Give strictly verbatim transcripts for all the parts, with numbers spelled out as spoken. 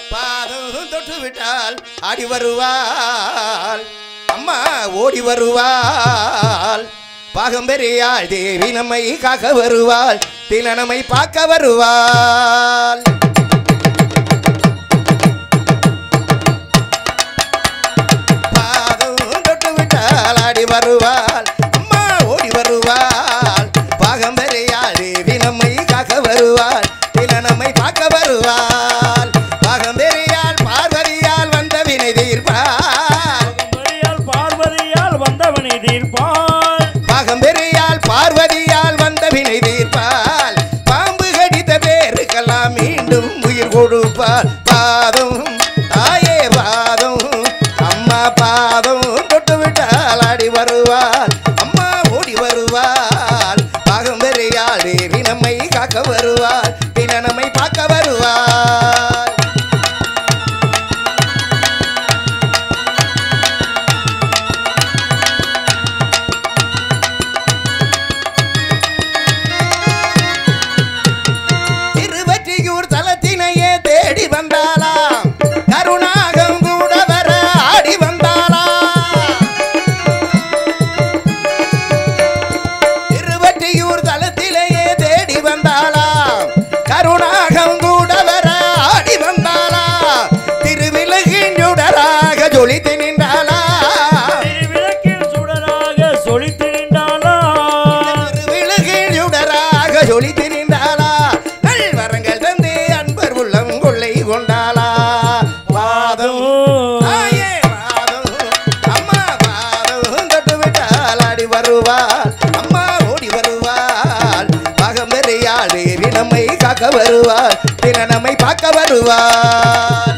பாதம் தொட்டு விட்டால் ஆடி வருவாள் அம்மா ஓடி வருவாள் பாகம்பெரியாள் தேவி நம்மை காக்க வருவாள் தின நம்மை பார்க்க வருவாள் பாதம் தொட்டு விட்டால் ஆடி வருவாள் அம்மா ஓடி வருவாள் பாகம்பெரியாள் தேவி நம்மை காக்க வருவாள் தின நம்மை பார்க்க வருவாள் பாகம்பெரியாள் பார்வதியால் வந்த வினை தீர்ப்பாள் பார்வதியால் வந்த வினை தீர்ப்பாள் பாகம்பெரியாள் பார்வதியால் வந்த வினை தீர்ப்பாள் பாம்பு கடித்த பேருக்கெல்லாம் மீண்டும் உயிர் கொடுப்பாள் பாதம் தாயே பாதம் அம்மா பாதம் தொட்டு விட்டால் ஆடி வருவாள் அம்மா ஓடி வருவாள் பாகம்பெரியாள் தேவி நம்மை காக்க வருவாள் பின்ன நம்மை பார்க்க வருவாள் திருவற்றியூர் தலத்தினையே தேடி வந்தாளாம் கருணாகம் கூட வர ஆடி வந்தாளாம் திருவற்றியூர் தலத்திலேயே தேடி வந்தாளாம் கருணாகம் கூட வர ஆடி வந்தாளா திருவிலகின் சுடராக ஜொலித்து நின்றாளா திருவிளக்கின் சுடராக ஜொலித்து நின்றாளா திருவிலகின் சுடராக ஜொலித்து நின்றாளா நல்வரங்கள் தந்து அன்பர் உள்ளம் கொள்ளை கொண்டாளா பாதம் தாயே பாதம் அம்மா பாதம் தொட்டு விட்டால் ஆடி வருவாள் அம்மா ஓடி வருவாள் பாகம்பெரியாள் தேவி நம்மை காக்க வருவாள் தின நம்மை பார்க்க வருவாள்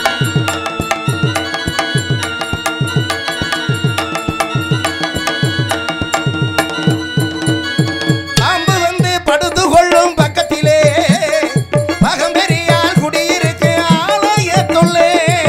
பாம்பு வந்து படுத்து கொள்ளும் பக்கத்திலே பாகம்பெரியாள் குடியிருக்கு ஆலயத்துள்ளே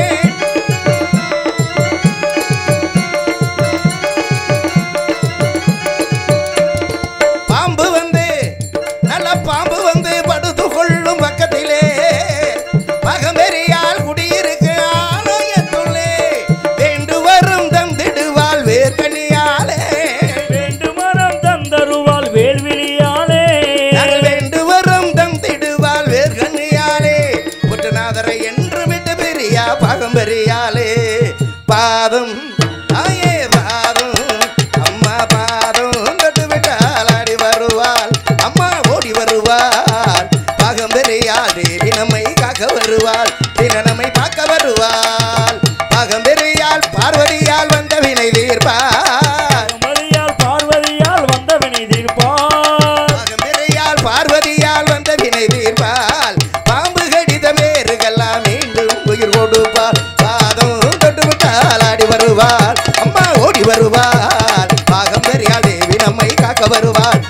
பாம்பு வந்து நல்ல பாம்பு வந்து படுத்து கொள்ளும் பக்கத்திலே பாகம்பெரியாள் குடியிருக்கு ஆலயத்துள்ளே வேண்டு வரும் தந்திடுவாள் வேர்க்கனியாலே வேண்டு மரம் தந்தருவாள் வேல்விழியாலே நாங்கள் வேண்டு வரும் தந்திடுவாள் வேர்க்கனியாலே புற்றநாதரை என்று விட்டு பெரியா பாகம்பெரியாளே பாதம் தாயே பாதம் அம்மா பாதம் தொட்டு விட்டால் ஆடி வருவாள் அம்மா ஓடி வருவாள் பாகம்பெரியாள் தேவி நம்மை காக்க வருவாள் தின நம்மை பார்க்க வருவாள் பாகம்பெரியாள் பார்வதியால் வந்த வினை தீர்ப்பாள் பார்வதியால் வந்த வினை தீர்ப்பாள் பாகம்பெரியாள் பார்வதியால் வந்த வினை தீர்ப்பாள் பாம்பு கடித பேருக்கெல்லாம் மீண்டும் உயிர் கொடுப்பாள் பாதம் தொட்டு விட்டால் ஆடி வருவாள் அம்மா ஓடி வருவாள் பாகம்பெரியாள் தேவி நம்மை காக்க வருவாள்